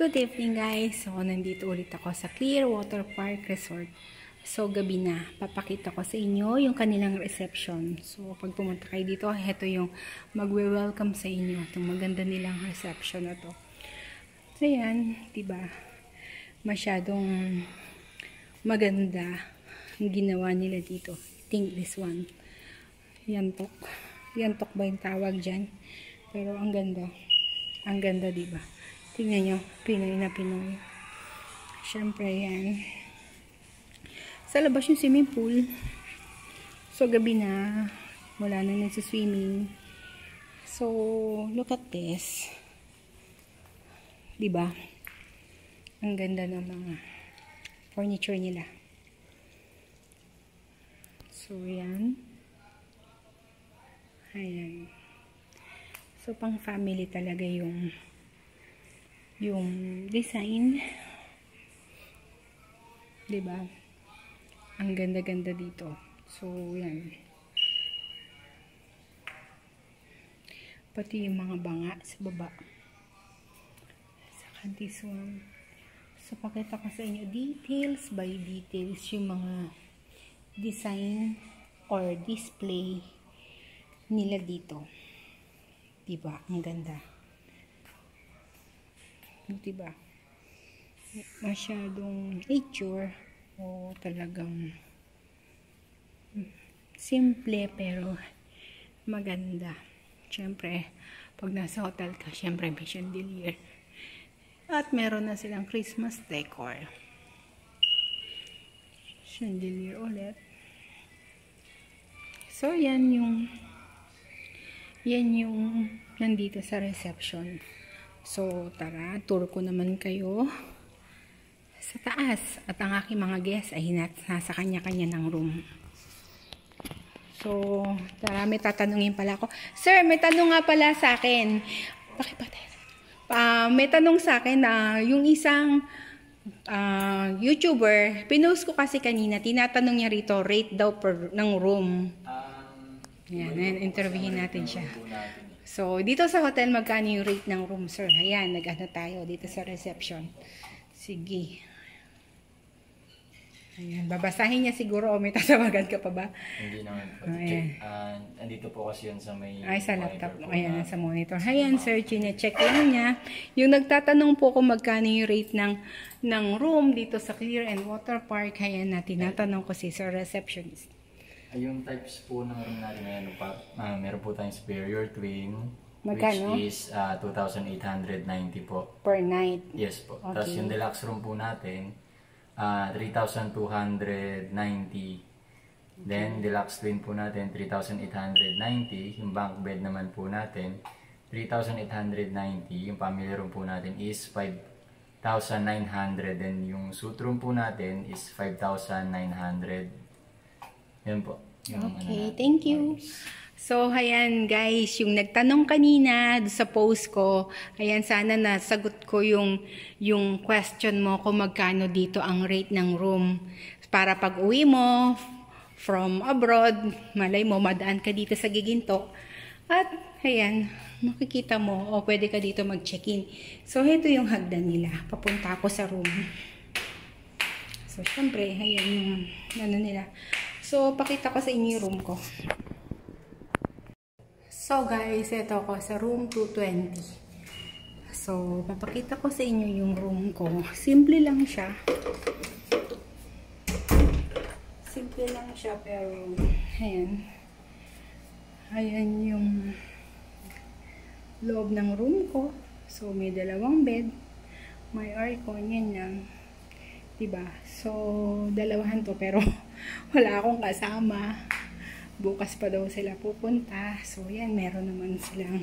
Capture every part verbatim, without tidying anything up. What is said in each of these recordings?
Good evening guys. So, nandito ulit ako sa Clearwater Park Resort. So, gabi na. Papakita ko sa inyo yung kanilang reception. So, pag pumunta kayo dito, ito yung magwe-welcome sa inyo. Itong maganda nilang reception na to. So, yan. Diba? Masyadong maganda ang ginawa nila dito. I think this one. Yantok. Yantok ba yung tawag dyan? Pero ang ganda. Ang ganda, diba? Tingnan nyo, Pinoy na Pinoy. Siyempre, yan. Sa labas yung swimming pool. So, gabi na. Wala na nagsiswimming. So, look at this. Diba? Ang ganda ng mga furniture nila. So, yan. Ayan. So, pang family talaga yung yung design, diba? Ang ganda-ganda dito. So, yan. Pati yung mga banga sa baba. Saka this one. So, pakita ko sa inyo details by details yung mga design or display nila dito. Diba? Ang ganda. Diba? Masyadong nature o talagang simple pero maganda. Siyempre, pag nasa hotel ka, siyempre may chandelier. At meron na silang Christmas decor. Chandelier ulit. So, yan yung yan yung nandito sa reception. So, tara, tour ko naman kayo sa taas. At ang aking mga guests ay nasa kanya-kanya ng room. So, tara, may tatanungin pala ako. Sir, may tanong nga pala sa akin. Pakipatay. Uh, may tanong sa akin na uh, yung isang uh, YouTuber, pinost ko kasi kanina, tinatanong niya rito, rate daw per, ng room. Yan, interviewin natin siya. So, dito sa hotel, magkano yung rate ng room, sir? Ayan, nag-ano tayo dito sa reception. Sige. Ayan, babasahin niya siguro o may tatawagan ka pa ba? Hindi naman po. Check. Uh, andito po kasi yun sa may Ay, sa laptop. Ayan, na. Sa monitor. Ayan, sir, chine-check lang niya. Yung nagtatanong po kung magkano yung rate ng, ng room dito sa Clear and Water Park. Ayan na, tinatanong ko si sir receptionist. Yung types po ng room natin ngayon, pa, uh, meron po tayong superior twin, magkano? Which is uh, two thousand eight hundred ninety po. Per night? Yes po. Okay. Tapos yung deluxe room po natin, uh, three thousand two hundred ninety. Okay. Then, deluxe twin po natin, three thousand eight hundred ninety. Yung bunk bed naman po natin, three thousand eight hundred ninety. Yung family room po natin is five thousand nine hundred. Then, yung suite room po natin is five thousand nine hundred. Yan po. Yung okay, ano, thank you. So, ayan guys, yung nagtanong kanina sa post ko, ayan, sana nasagot ko yung, yung question mo kung magkano dito ang rate ng room. Para pag uwi mo from abroad, malay mo, madaan ka dito sa Giginto. At, ayan, makikita mo, o pwede ka dito mag-check-in. So, ito yung hagdan nila. Papunta ako sa room. So, syempre, ayan yung ano nila. So, pakita ko sa inyo yung room ko. So, guys, ito ako sa room two twenty. So, papakita ko sa inyo yung room ko. Simple lang siya. Simple lang siya, pero, ayan. Ayan yung loob ng room ko. So, may dalawang bed. May aircon, yan lang. Diba? So, dalawahan to, pero wala akong kasama. Bukas pa daw sila pupunta. So, yan, meron naman silang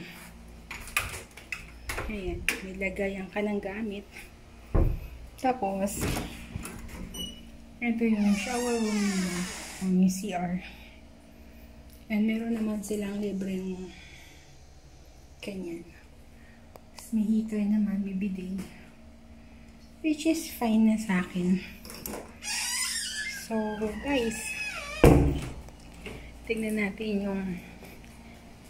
ayan, may lagayan ka ng gamit. Tapos, ito yung shower room nila, yung C R. And meron naman silang libreng kanyan. Tapos, may heater naman, may bidet. Which is fine na sa akin. So, guys, tignan natin yung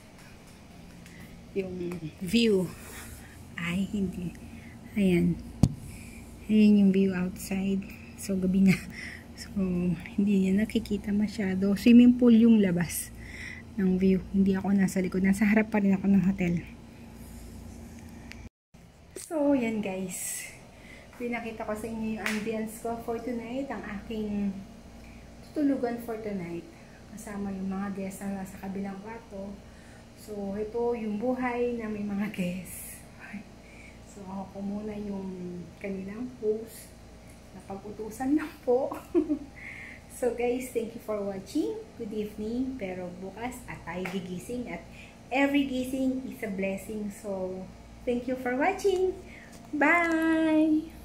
yung view. Ay, hindi. Ayan. Ayan yung view outside. So, gabi na. So, hindi niya nakikita masyado. Swimming pool yung labas ng view. Hindi ako nasa likod. Nasa harap pa rin ako ng hotel. So, yan guys. Pinakita ko sa inyo yung ambience ko for tonight. Ang aking tutulugan for tonight. Kasama yung mga guests na nasa kabilang kwarto. So, ito yung buhay na may mga guests. So, ako po muna yung kanilang host. Napag-utusan lang po. So, guys, thank you for watching. Good evening. Pero bukas at tayo gigising. At every gising is a blessing. So, thank you for watching. Bye!